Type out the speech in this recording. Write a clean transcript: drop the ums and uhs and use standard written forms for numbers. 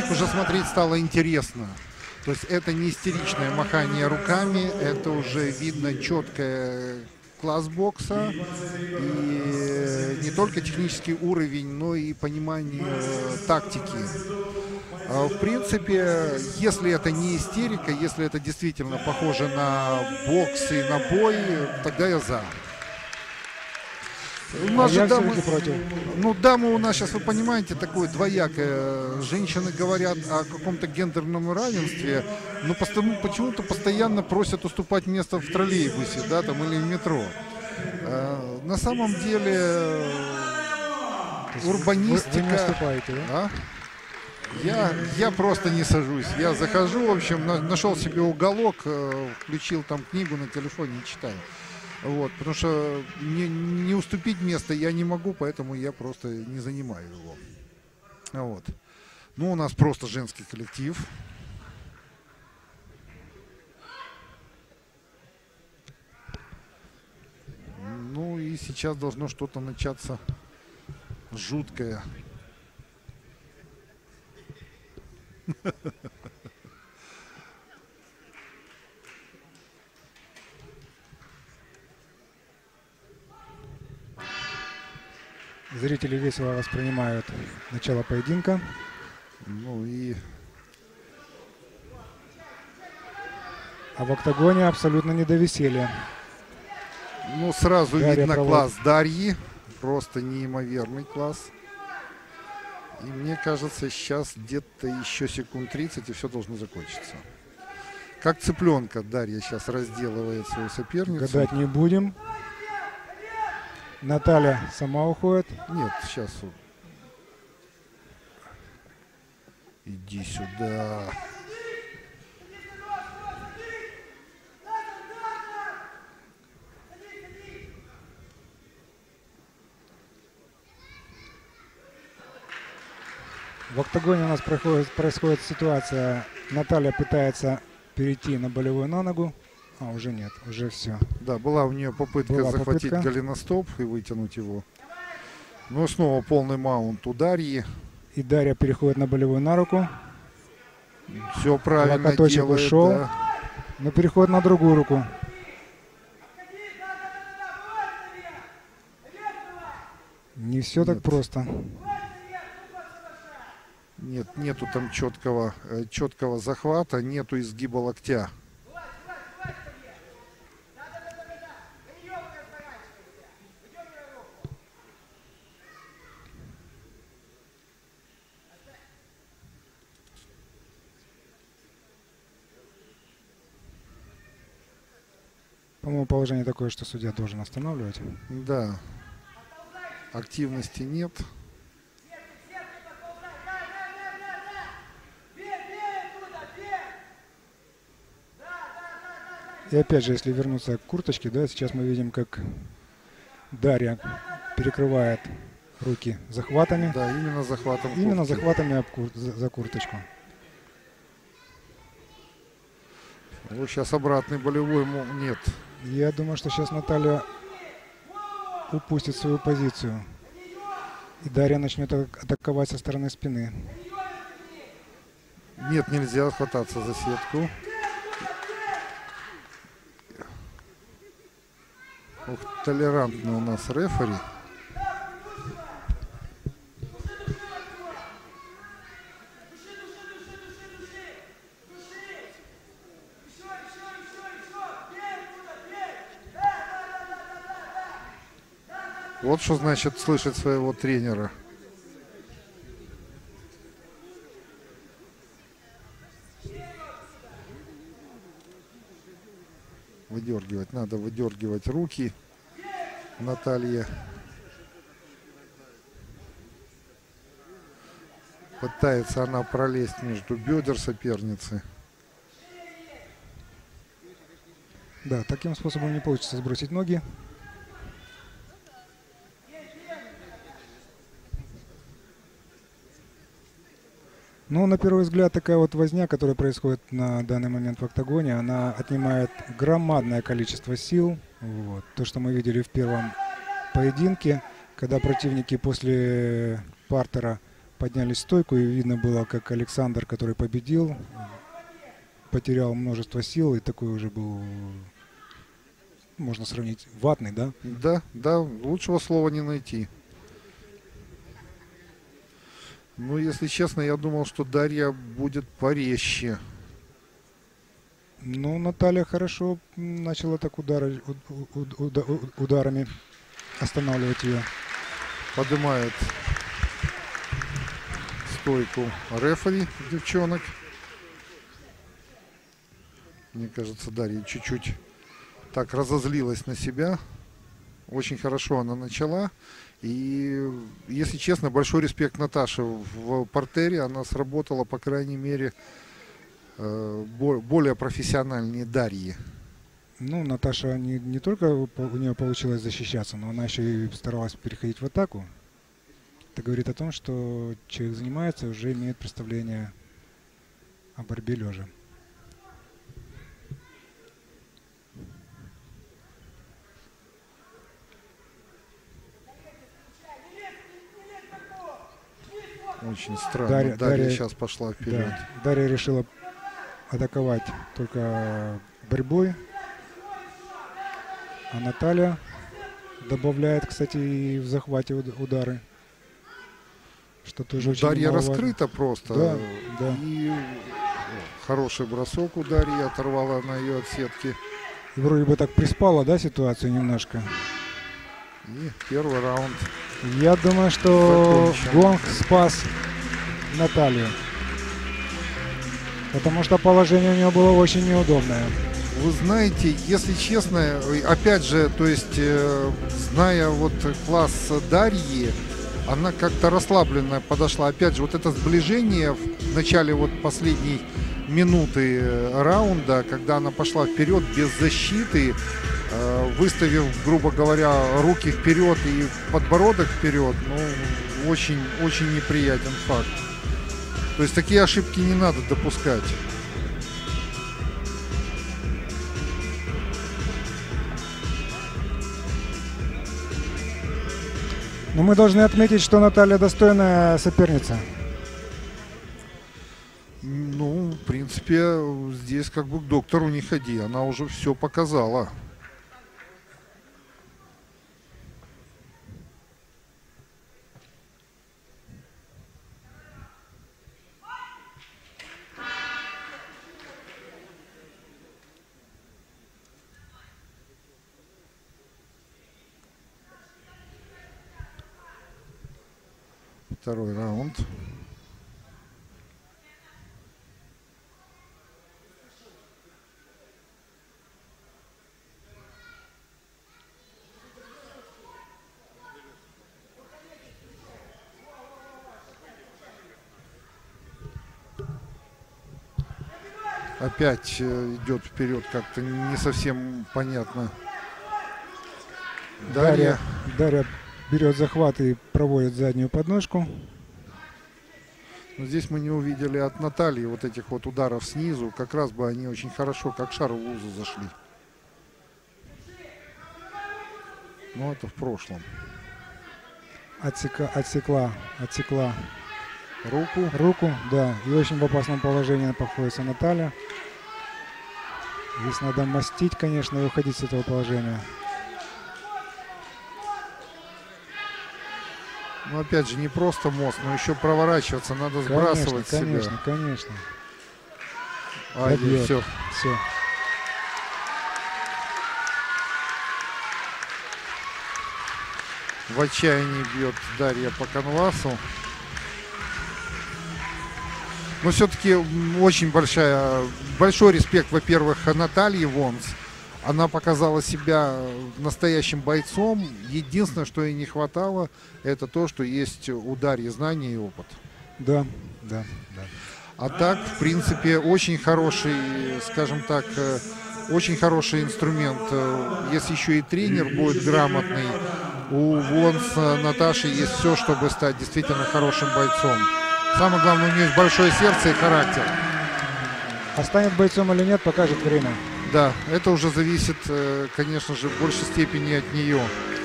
уже смотреть стало интересно. То есть это не истеричное махание руками, это уже видно четкое класс бокса. И не только технический уровень, но и понимание тактики. В принципе, если это не истерика, если это действительно похоже на бокс и на бой, тогда я за. У нас же дамы, ну, дамы у нас сейчас, вы понимаете, такое двоякое. Женщины говорят о каком-то гендерном равенстве, но почему-то постоянно просят уступать место в троллейбусе, да, там, или в метро. На самом деле урбанистика... Вы не уступаете, да? Я просто не сажусь. Я захожу, в общем, нашел себе уголок, включил там книгу на телефоне и читаю. Вот, потому что не уступить место я не могу, поэтому я просто не занимаю его. Вот. Ну, у нас просто женский коллектив. Ну и сейчас должно что-то начаться жуткое. Зрители весело воспринимают начало поединка. Ну и... А в октагоне абсолютно не до веселья. Ну, сразу видно класс Дарьи. Просто неимоверный класс. И мне кажется, сейчас где-то еще секунд 30, и все должно закончиться. Как цыпленка Дарья сейчас разделывает свою соперницу. Гадать не будем. Наталья сама уходит. Нет, сейчас. Иди сюда. В октагоне у нас происходит ситуация. Наталья пытается перейти на болевую на ногу. А, уже нет, уже все. Да, была у нее попытка захватить голеностоп и вытянуть его. Ну, снова полный маунт у Дарьи. И Дарья переходит на болевую на руку. Все правильно локоточек делает. Ушел, да. Но переходит на другую руку. Не все так просто. Нет, нету там четкого захвата, нету изгиба локтя. По-моему, положение такое, что судья должен останавливать. Да. Активности нет. И опять же, если вернуться к курточке, да, сейчас мы видим, как Дарья перекрывает руки захватами. Да, именно захватом. Именно куртки. захватами за курточку. Вот сейчас обратный болевой нет. Я думаю, что сейчас Наталья упустит свою позицию. И Дарья начнет атаковать со стороны спины. Нет, нельзя хвататься за сетку. Ух, толерантный у нас рефери. Вот что значит слышать своего тренера. Выдергивать, надо выдергивать руки Наталье. Пытается она пролезть между бедер соперницы. Да, таким способом не получится сбросить ноги. Ну, на первый взгляд, такая вот возня, которая происходит на данный момент в октагоне, она отнимает громадное количество сил. Вот. То, что мы видели в первом поединке, когда противники после партера поднялись в стойку, и видно было, как Александр, который победил, потерял множество сил, и такой уже был, можно сравнить, ватный, да? Да, да, лучшего слова не найти. Ну, если честно, я думал, что Дарья будет порезче. Ну, Наталья хорошо начала так ударами останавливать ее. Поднимает стойку рефери девчонок. Мне кажется, Дарья чуть-чуть так разозлилась на себя. Очень хорошо она начала. И, если честно, большой респект Наташе в партере. Она сработала, по крайней мере, более профессиональнее Дарьи. Ну, Наташа не только у нее получилось защищаться, но она еще и старалась переходить в атаку. Это говорит о том, что человек занимается, уже имеет представление о борьбе лежа. Очень странно. Дарья сейчас пошла вперед. Да, Дарья решила атаковать только борьбой. А Наталья добавляет, кстати, и в захвате удары. Что тоже очень Дарья немаловажно. раскрыта просто. Да, да. И хороший бросок у Дарьи, оторвала она ее от сетки. И вроде бы так приспала, да, ситуацию немножко. И первый раунд. Я думаю, что закончен. гонг спас Наталью. Потому что положение у нее было очень неудобное. Вы знаете, если честно, опять же, то есть, зная вот класс Дарьи, она как-то расслабленно подошла. Опять же, вот это сближение в начале вот последней минуты раунда, когда она пошла вперед без защиты, выставив, грубо говоря, руки вперед и подбородок вперед, ну, очень, очень неприятен факт. То есть такие ошибки не надо допускать. Но мы должны отметить, что Наталья достойная соперница. Ну, в принципе, здесь как бы к доктору не ходи. Она уже все показала. Второй раунд. Опять идет вперед, как-то не совсем понятно. Дарья берет захват и проводит заднюю подножку. Но здесь мы не увидели от Натальи вот этих вот ударов снизу. Как раз бы они очень хорошо, как шар в лузу, зашли. Но это в прошлом. Отсекла Руку. да. И очень в опасном положении находится Наталья. Здесь надо мастить, конечно, и уходить с этого положения. Ну, опять же, не просто мост, но еще проворачиваться, надо сбрасывать себя. Конечно. Все. В отчаянии бьет Дарья по канвасу. Но все-таки очень большой респект, во-первых, Наталье Вонс. Она показала себя настоящим бойцом. Единственное, что ей не хватало, это то, что есть у Дарьи знания и опыт. Да. А так, в принципе, очень хороший, скажем так, очень хороший инструмент. Если еще и тренер будет грамотный, у Вонс Наташи есть все, чтобы стать действительно хорошим бойцом. Самое главное, у нее есть большое сердце и характер. А станет бойцом или нет, покажет время. Да, это уже зависит, конечно же, в большей степени от нее.